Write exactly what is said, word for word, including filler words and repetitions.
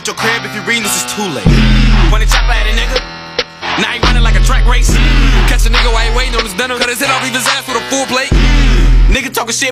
at your crib, if you reading this, it's too late. Point a chopper at a nigga, now he running like a track race. Catch a nigga while he waiting on his dinner, cut his head off, leave his ass with a full plate. Nigga talking shit.